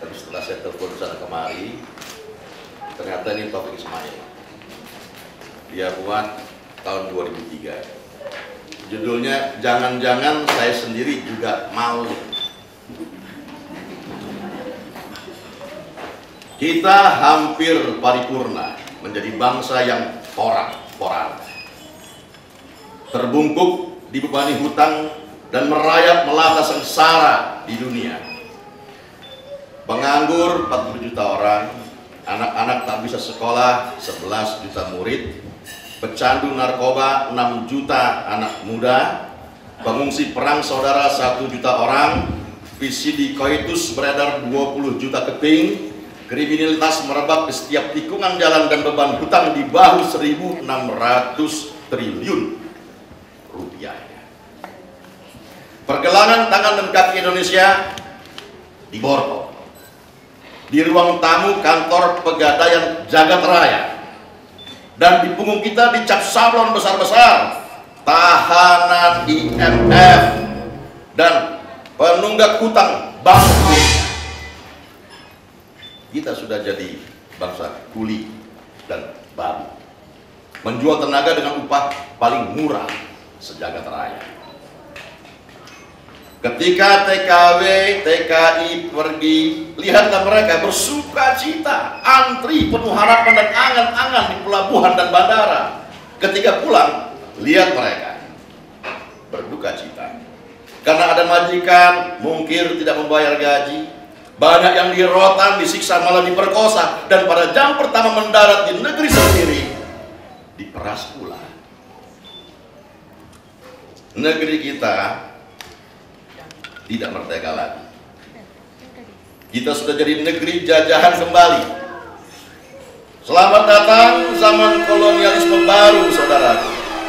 Tapi setelah saya telepon sana kemari, ternyata ini Taufik Ismail. Dia buat tahun 2003. Judulnya Jangan-jangan Saya Sendiri Juga Malu. Kita hampir paripurna menjadi bangsa yang porak-poranda, terbungkuk dibebani hutang dan merayap melata sengsara di dunia. Penganggur 40 juta orang, anak-anak tak bisa sekolah 11 juta murid, pecandu narkoba 6 juta anak muda, pengungsi perang saudara 1 juta orang, VCD koitus beredar 20 juta keping, kriminalitas merebak di setiap tikungan jalan dan beban hutang di bahu 1.600 triliun rupiah. Pergelangan tangan dan kaki Indonesia diborgol. Di ruang tamu kantor Pegadaian Jagat Raya, dan di punggung kita dicap sablon besar-besar tahanan IMF dan penunggak hutang Bank Dunia. Kita sudah jadi bangsa kuli dan babi, menjual tenaga dengan upah paling murah sejagat raya. Ketika TKW, TKI pergi, lihatlah mereka bersuka cita, antri penuh harapan dan angan-angan di pelabuhan dan bandara. Ketika pulang, lihat mereka berduka cita karena ada majikan mungkir tidak membayar gaji. Banyak yang dirotan, disiksa, malah diperkosa, dan pada jam pertama mendarat di negeri sendiri diperas pula. Negeri kita tidak merdeka lagi. Kita sudah jadi negeri jajahan kembali. Selamat datang zaman kolonialisme baru, saudaraku.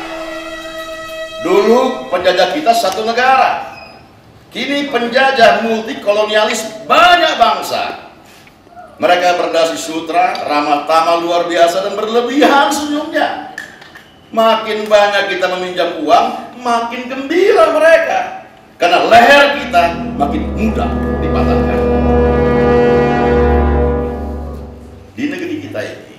Dulu penjajah kita satu negara. Kini penjajah multikolonialis banyak bangsa. Mereka berdasi sutra, ramah tamah luar biasa dan berlebihan senyumnya. Makin banyak kita meminjam uang, makin gembira mereka. Karena leher kita makin mudah dipatahkan. Di negeri kita ini,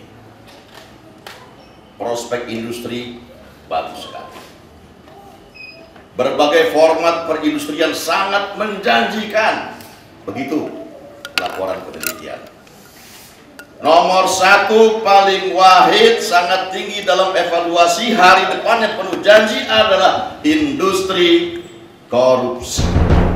prospek industri bagus sekali. Berbagai format perindustrian sangat menjanjikan. Begitu laporan penelitian. Nomor 1 paling wahid, sangat tinggi dalam evaluasi, hari depan yang penuh janji adalah industri korupsi.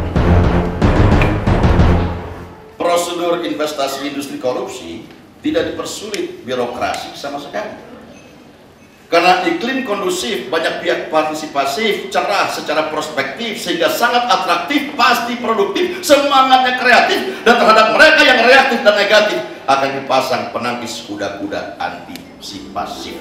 Prosedur investasi industri korupsi tidak dipersulit birokrasi sama sekali. Karena iklim kondusif, banyak pihak partisipasif, cerah secara prospektif, sehingga sangat atraktif, pasti produktif, semangatnya kreatif, dan terhadap mereka yang reaktif dan negatif akan dipasang penangkis kuda-kuda antisipasif.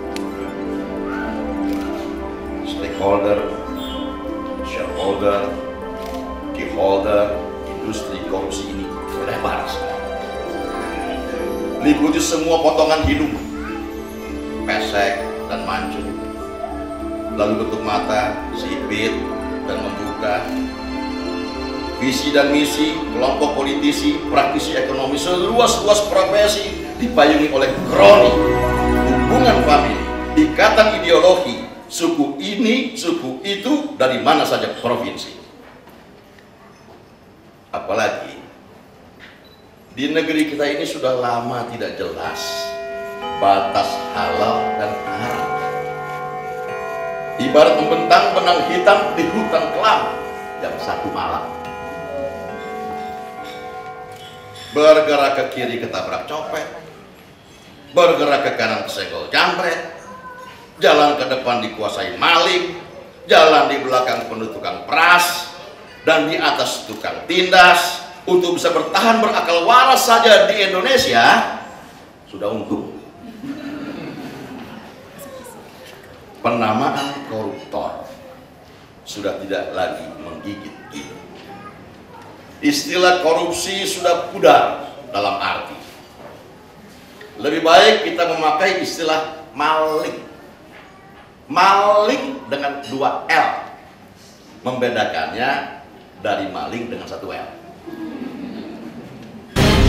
Stakeholder, shareholder, keyholder, industri korupsi ini lebar sekali. Liputi semua potongan hidung, pesek dan mancung, lalu bentuk mata, sipit dan membuka, visi dan misi kelompok politisi, praktisi ekonomi, seluas-luas profesi dipayungi oleh kroni, hubungan famili, ikatan ideologi, suku ini, suku itu, dari mana saja provinsi. Apalagi di negeri kita ini sudah lama tidak jelas batas halal dan haram. Ibarat membentang benang hitam di hutan kelam jam 1 malam. Bergerak ke kiri ketabrak copet, bergerak ke kanan kesenggol jambret, jalan ke depan dikuasai maling, jalan di belakang penuh tukang peras, dan di atas tukang tindas. Untuk bisa bertahan berakal waras saja di Indonesia sudah untung. Penamaan koruptor sudah tidak lagi menggigit gigi. Istilah korupsi sudah pudar dalam arti. Lebih baik kita memakai istilah maling. Maling dengan 2 L. Membedakannya dari maling dengan 1 L.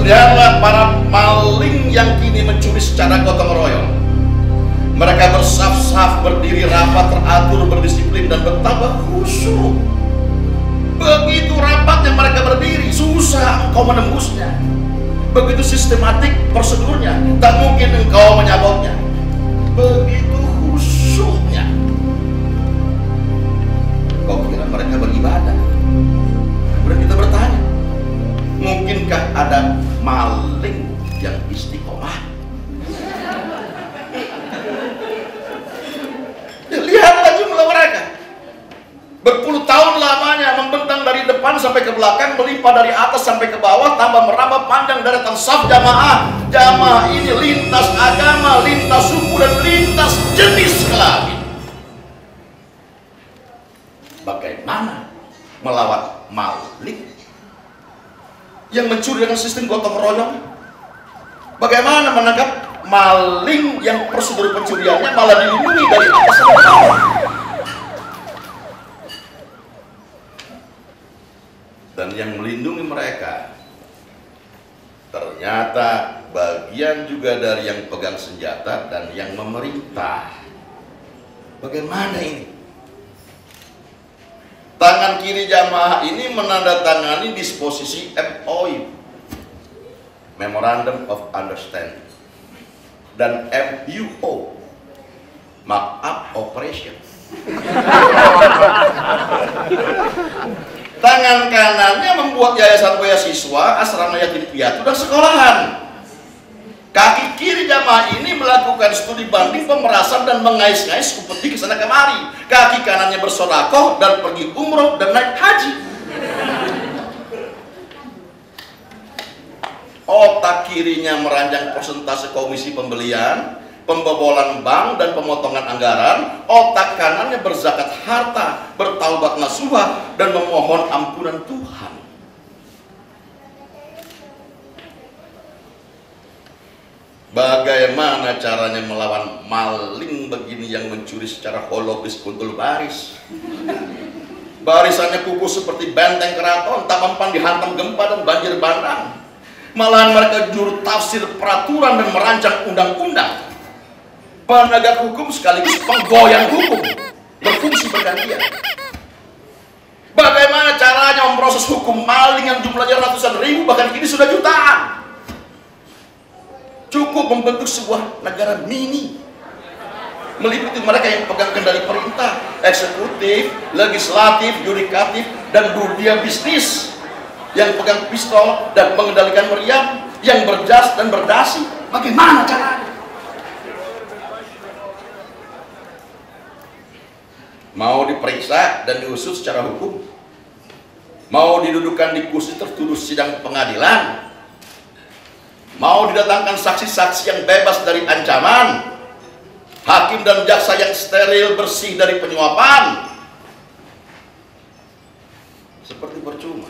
Lihatlah para maling yang kini mencuri secara gotong royong. Mereka bersaf-saf, berdiri rapat, teratur, berdisiplin, dan bertambah khusyuk. Begitu rapatnya mereka berdiri, susah engkau menembusnya. Begitu sistematik prosedurnya, tak mungkin engkau menyabotnya. Begitu khusyuknya. Kau kira mereka beribadah? Kemudian kita bertanya, mungkinkah ada maling yang istiqomah? Lihatlah jumlah mereka. Berpuluh tahun lamanya membentang dari depan sampai ke belakang, melimpah dari atas sampai ke bawah, tambah merambah panjang deretan saf jamaah. Jamaah ini lintas agama, lintas suku, dan lintas jenis kelamin. Bagaimana melawan maling yang mencuri dengan sistem gotong royong? Bagaimana menangkap maling yang prosedur pencuriannya malah dilindungi dari atas sampai bawah? Dan yang melindungi mereka ternyata bagian juga dari yang pegang senjata dan yang memerintah. Bagaimana ini? Tangan kiri jamaah ini menandatangani disposisi MOU, Memorandum of Understanding, dan MUO, Markup Operation. Tangan kanannya membuat yayasan beasiswa, asrama yatim piatu, dan sekolahan. Kaki kiri jamaah ini melakukan studi banding, pemerasan, dan mengais-ngais upeti ke sana kemari. Kaki kanannya bersodakoh dan pergi umroh dan naik haji. Otak kirinya merancang persentase komisi pembelian, pembobolan bank, dan pemotongan anggaran. Otak kanannya berzakat harta, bertaubat nasuha, dan memohon ampunan Tuhan. Bagaimana caranya melawan maling begini yang mencuri secara hologis kuntul baris? Barisannya kukuh seperti benteng keraton, tak mempan dihantam gempa dan banjir bandang. Malahan mereka juru tafsir peraturan dan merancang undang-undang. Penegak hukum sekaligus penggoyang hukum, berfungsi bergantian. Bagaimana caranya memproses hukum maling yang jumlahnya ratusan ribu, bahkan kini sudah jutaan? Cukup membentuk sebuah negara mini, meliputi mereka yang pegang kendali perintah, eksekutif, legislatif, yudikatif, dan dunia bisnis, yang pegang pistol dan mengendalikan meriam, yang berjas dan berdasi. Bagaimana caranya? Mau diperiksa dan diusut secara hukum? Mau didudukan di kursi tertuduh sidang pengadilan? Mau didatangkan saksi-saksi yang bebas dari ancaman? Hakim dan jaksa yang steril, bersih dari penyuapan? Seperti percuma.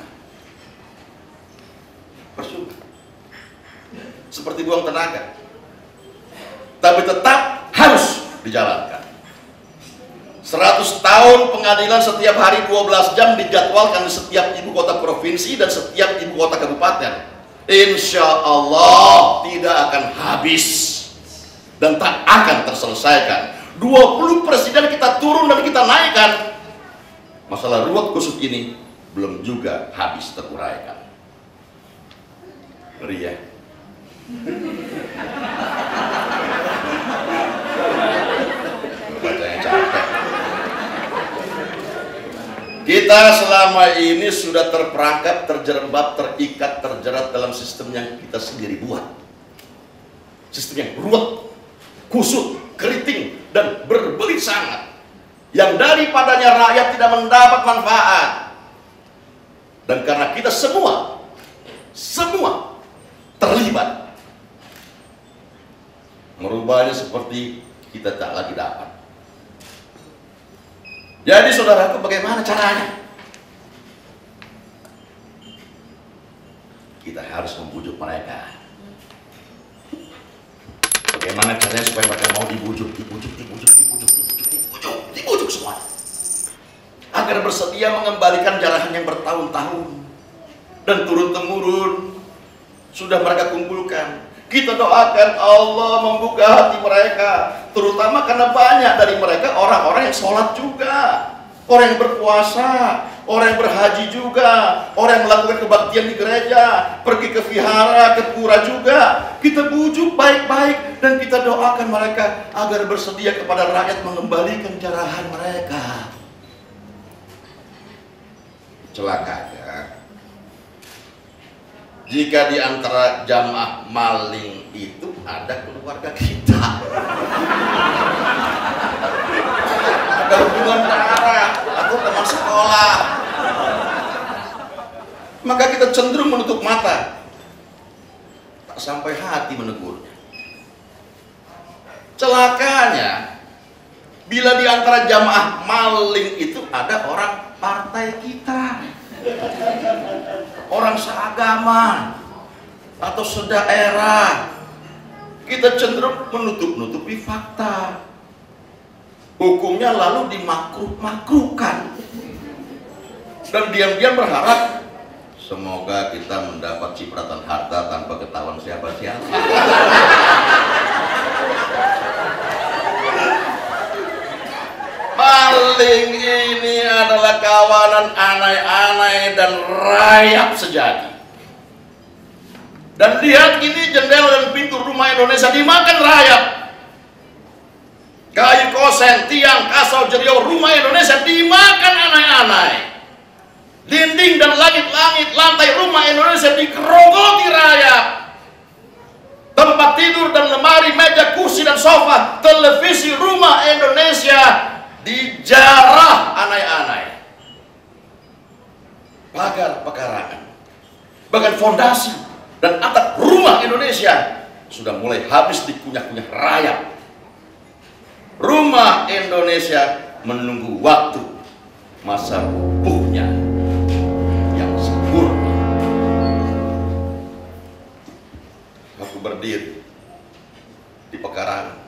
Percuma. Seperti buang tenaga. Tapi tetap harus dijalankan. 100 tahun pengadilan setiap hari 12 jam dijadwalkan di setiap ibu kota provinsi dan setiap ibu kota kabupaten. Insya Allah tidak akan habis dan tak akan terselesaikan. 20 presiden kita turun dan kita naikkan, masalah ruwet kusut ini belum juga habis teruraikan. Ngeri ya? Bacanya capek. Kita selama ini sudah terperangkap, terjerembab, terikat, terjerat dalam sistem yang kita sendiri buat. Sistem yang ruwet, kusut, keriting, dan berbelit sangat. Yang daripadanya rakyat tidak mendapat manfaat. Dan karena kita semua terlibat, merubahnya seperti kita tak lagi dapat. Jadi saudaraku, bagaimana caranya? Kita harus membujuk mereka. Bagaimana caranya supaya mereka mau dibujuk semua, agar bersedia mengembalikan jarahan yang bertahun-tahun dan turun-temurun sudah mereka kumpulkan. Kita doakan Allah membuka hati mereka, terutama karena banyak dari mereka orang-orang yang sholat juga, orang yang berpuasa, orang yang berhaji juga, orang yang melakukan kebaktian di gereja, pergi ke vihara, ke pura juga. Kita bujuk baik-baik dan kita doakan mereka agar bersedia kepada rakyat mengembalikan jarahan mereka. Celakanya, jika di antara jamaah maling itu ada keluarga kita, ada hubungan darah atau teman sekolah, maka kita cenderung menutup mata, tak sampai hati menegurnya. Celakanya, bila di antara jamaah maling itu ada orang partai kita, orang seagama atau sedaerah, kita cenderung menutup-nutupi fakta. Hukumnya lalu dimakruh-makruhkan dan diam-diam berharap semoga kita mendapat cipratan harta tanpa ketahuan siapa-siapa. Maling ini adalah kawanan anai-anai dan rayap sejati. Dan lihat ini jendela dan pintu rumah Indonesia dimakan rayap. Kayu kosen, tiang, kasau, jeriau rumah Indonesia dimakan anai-anai. Dinding dan langit-langit lantai rumah Indonesia digerogoti rayap. Tempat tidur dan lemari, meja, kursi dan sofa, televisi rumah Indonesia dijarah anai-anai. Pagar pekarangan, bahkan fondasi dan atap rumah Indonesia sudah mulai habis dikunyah-kunyah rayap. Rumah Indonesia menunggu waktu masa rubuhnya yang sempurna. Aku berdiri di pekarangan,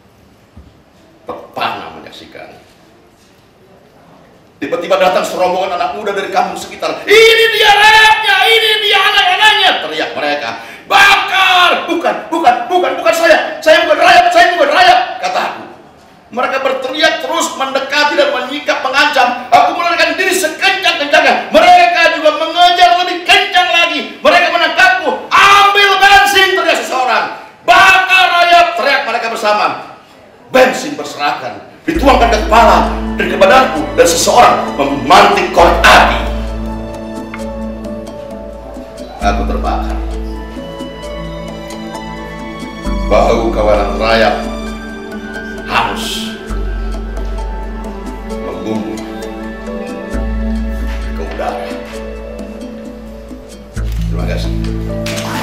terpana menyaksikan. Tiba-tiba datang serombongan anak muda dari kampung sekitar. Ini dia rayapnya, ini dia anak-anaknya, teriak mereka. Bakar! Bukan saya. Saya bukan rayap, kata aku. Mereka berteriak terus, mendekati dan menyikap, mengancam. Aku melarikan diri sekencang-kencangnya. Mereka juga mengejar lebih kencang lagi. Mereka menangkapku. Ambil bensin, teriak seseorang. Bakar rayap, teriak mereka bersama. Bensin berserakan, dituangkan ke kepala dan ke badanku, dan seseorang memantik korek api. Aku terbakar. Bau kawanan rayap hangus membumbung ke udara. Terima kasih.